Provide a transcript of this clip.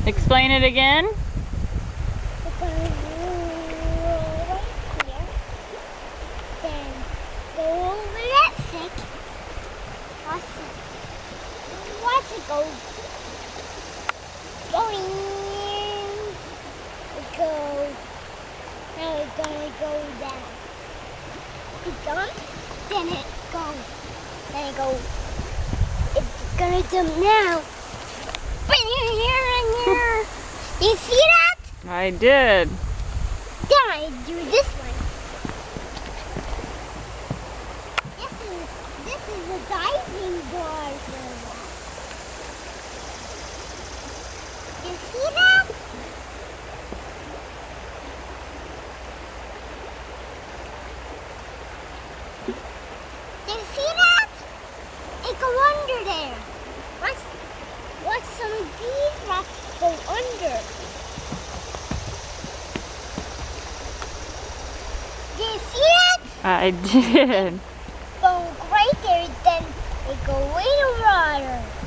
Explain it again. It's gonna roll right here. Then go over that stick. Watch it go. Going. It goes. Now it's gonna go down. It's done. Then it goes. Then it goes. It's gonna jump now. Do you see that? I did. Then I do this one. This is a diving board. Do you see that? Do you see that? It go under there. Watch some of these rocks go under. Did you see that? I did. Go right there, then it go way in the water.